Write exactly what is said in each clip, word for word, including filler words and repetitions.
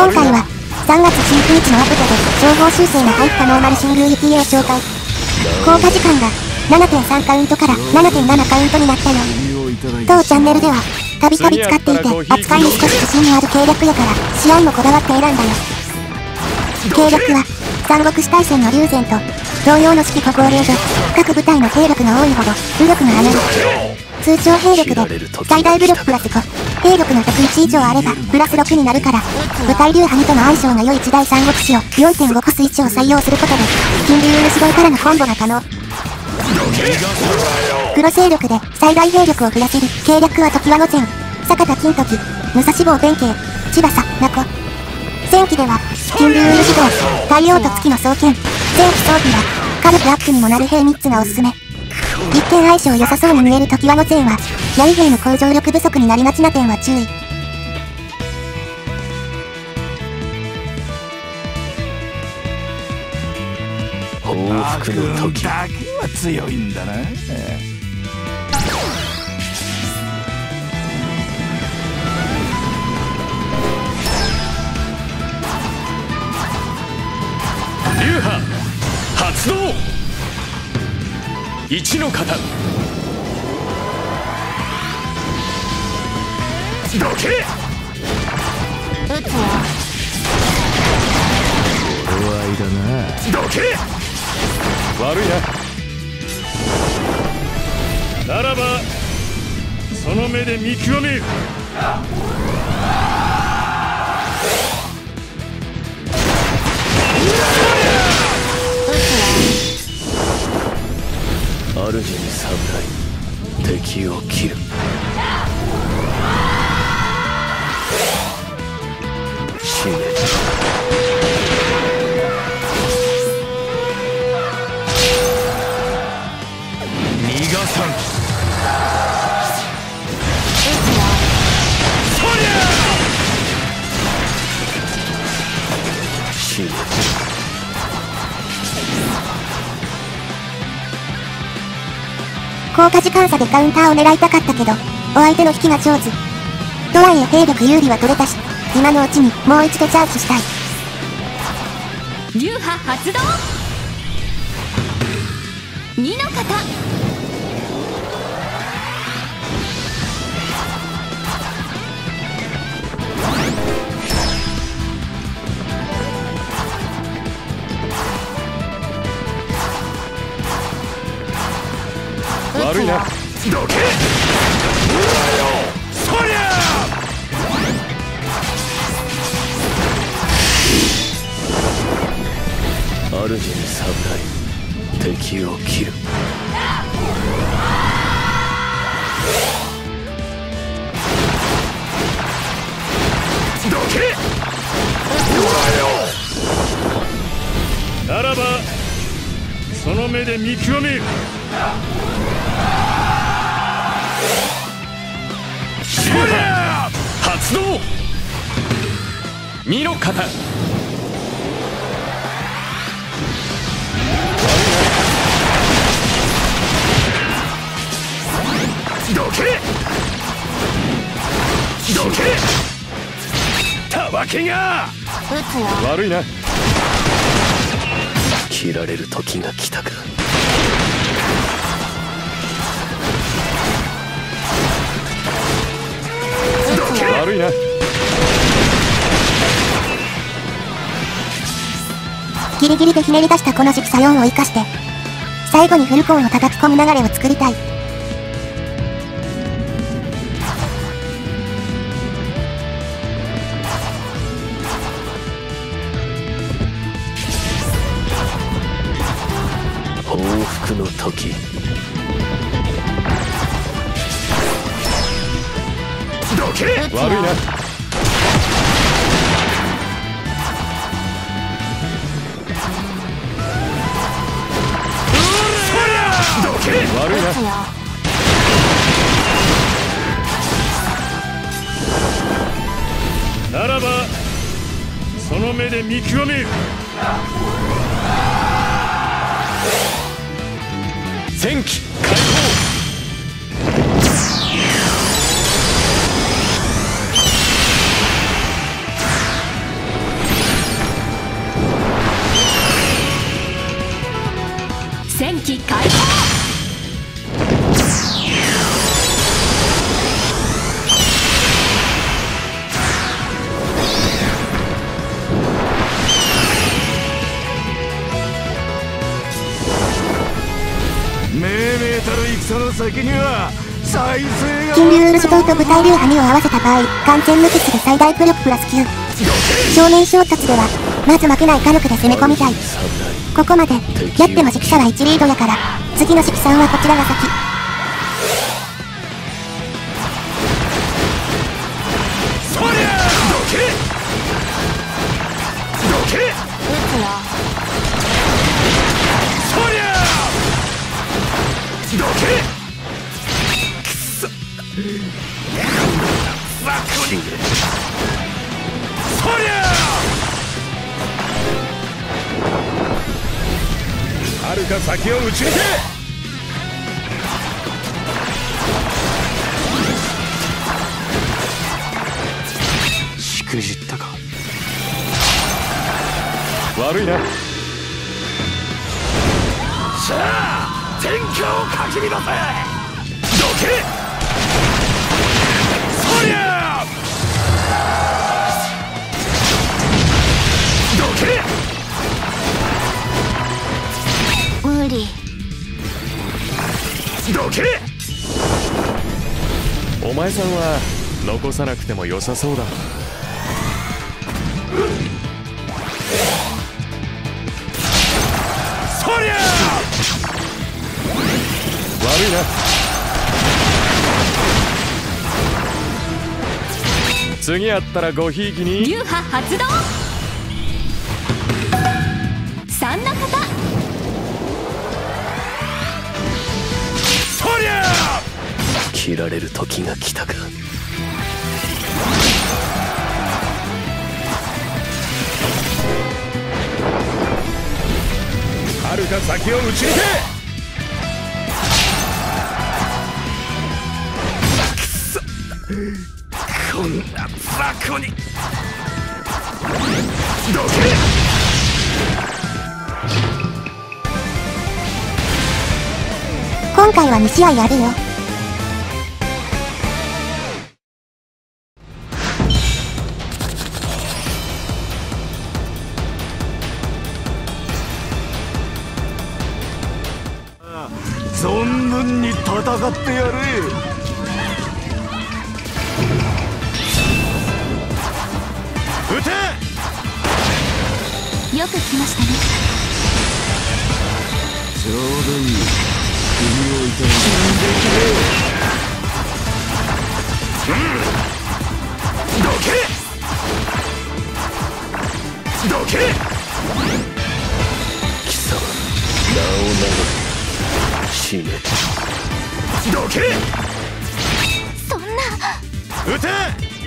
今回はさんがつじゅうくにちのアプデで情報修正が入ったノーマルシングル イーティーエー を紹介。効果時間が ななてんさん カウントから ななてんなな カウントになったよ。当チャンネルではたびたび使っていて扱いに少し自信のある計略やから試合もこだわって選んだよ。計略は三国志大戦の龍禅と同様の指揮歩行令で各部隊の兵力が多いほど武力が上がる。通常兵力で最大武力プラスご、兵力のひゃくいち以上あればプラスろくになるから、部隊流派にとの相性が良い時代三国志を よんてんご コスいちを採用することで金龍の指導からのコンボが可能。黒勢力で最大兵力を増やせる計略は常盤御前、坂田金時、武蔵坊弁慶、千葉佐名子。戦記では金龍の指導、太陽と月の双剣、戦記装備は火力アップにもなる兵みっつがおすすめ。一見相性良さそうに見える常盤御前は槍兵の向上力不足になりがちな点は注意。 報復の時だけは強いんだな。 流派発動。一の型。どけ。 撃つよ。 怖いだな。 どけ。悪いな。ならばその目で見極める。主に侍、敵を切る。死ね。逃がさん。そりゃ。死ね。 効果時間差でカウンターを狙いたかったけど、お相手の引きが上手。とはいえ兵力有利は取れたし、今のうちにもう一度チャージしたい。 流派発動。二の型。 悪いな。どけ。そりゃ。主に侍、敵を切る。どけ。ならばその目で見極める。そりゃ。発動。二の型。どけ。どけ。たわけが。 撃つよ。 悪いな。切られる時が来たか。悪いな。 ギリギリでひねり出したこの軸作用を生かして最後にフルコーンを叩き込む流れを作りたい。 報復の時。どけ。悪いな。どけ。悪いな。ならばその目で見極める。戦機開放。 先には再生が金龍漆刀と舞台流波にを合わせた場合、完全無傷で最大武力プラスきゅう。正面衝突ではまず負けない火力で攻め込みたい。ここまでやっても色差はいちリードやから、次の色さんはこちらが先。 そりゃどけどけそりゃどけくそバコにそりゃ遥か先を打ち抜け。 しくじったか。 悪いな。さあ天下をかき乱せ。どけそりゃどけ無理。 どけ。お前さんは残さなくても良さそうだ。そりゃ悪いな。次会ったらごひいきに。 流波発動。三の型。 そりゃ切られる時が来たか。 遥か先を打ち抜け。くそこんな雑魚にどけ。 今回はに試合あるよ。 存分に戦ってやれ。 撃て。 よく来ましたね。 ちょうどいい。首を痛めてどけどけ。 貴様名を名乗れ。死ね。 どけ。 そんな。 撃て。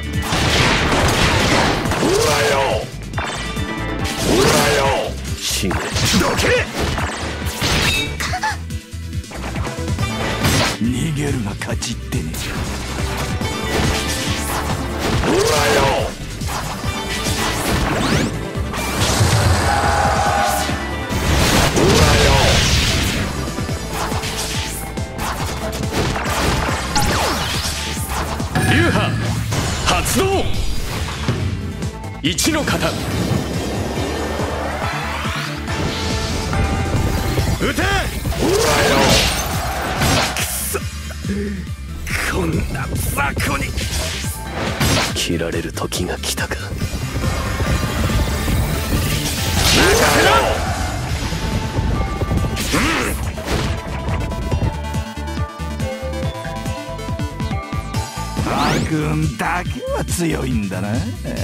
ほらよほらよ死ね。 どけ。 逃げるが勝ちってね。 ほらよ流波発動。一の型。撃て。ほらよくそこんな雑魚に切られる時が来たか。 任せろ。 悪運だけは強いんだな。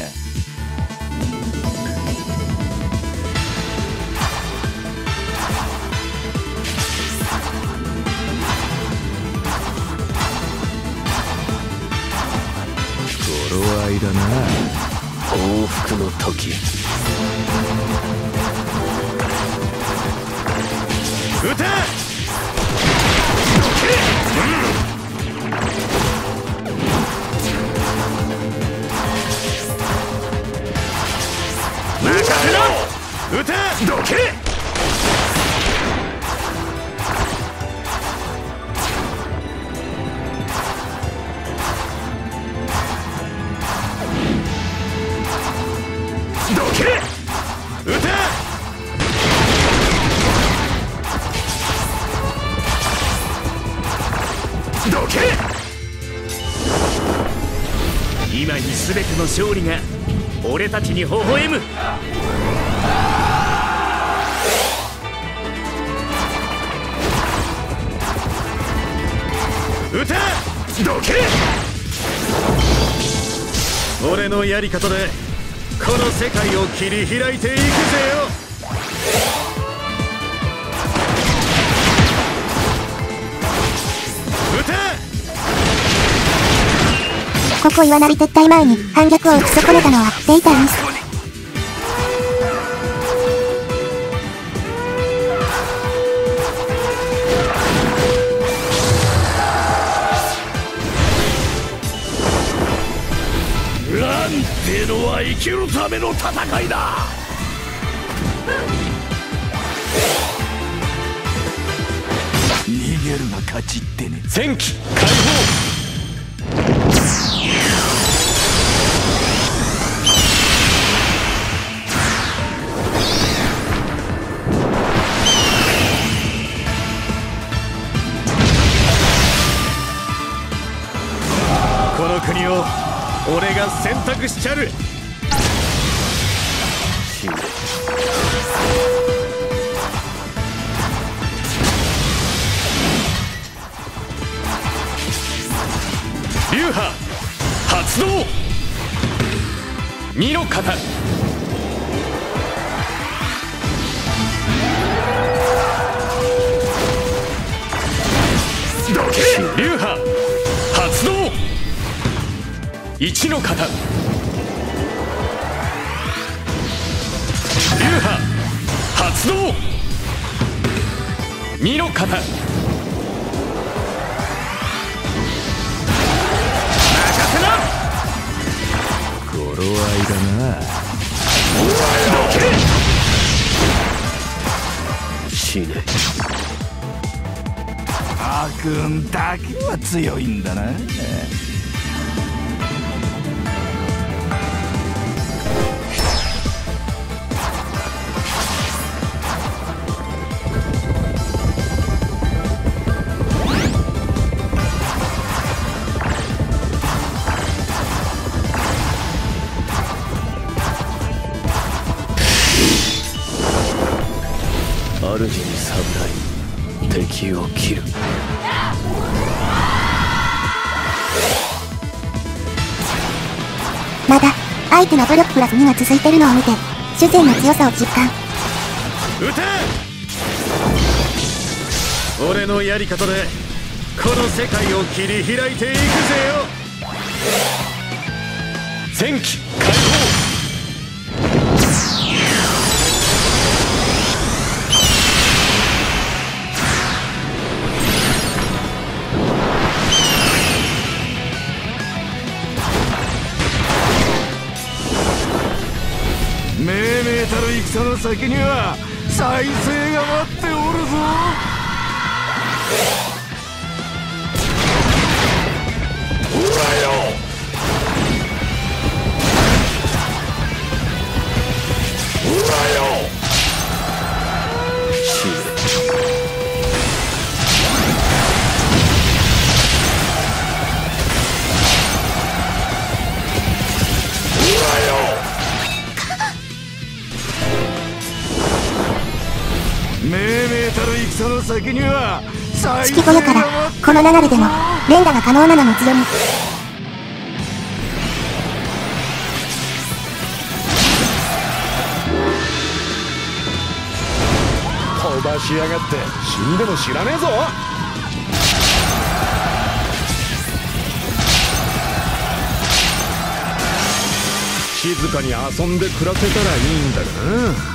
頃合いだな。報復の時。 撃て。任せろ。撃て。どけ。どけ。撃て。 今に全ての勝利が俺たちに微笑む。撃て！どけ！俺のやり方でこの世界を切り開いていくぜよ。撃て！ ここ岩波撤退前に反逆を打ち損ねたのはデイターミス。 なんてのは生きるための戦いだ。 逃げるが勝ちってね。 戦機解放。この国を俺が選択しちゃる。流派発動。二の型。流派発動。一の型。流派発動。二の型。任せな。 頃合いだな。 どけ！死ね。 悪運だけは強いんだな。 主に侍、敵を切る。 まだ相手の武力プラスにが続いてるのを見て主戦の強さを実感。 撃て！俺のやり方でこの世界を切り開いていくぜよ。戦機解放。 命名たる戦の先には再生が待っておるぞ。ほらよ。ほらよ。 死ね。 命名たる戦の先には再式小屋からこの流れでも連打が可能なのも強み。 飛ばしやがって死んでも知らねえぞ。静かに遊んで暮らせたらいいんだがな。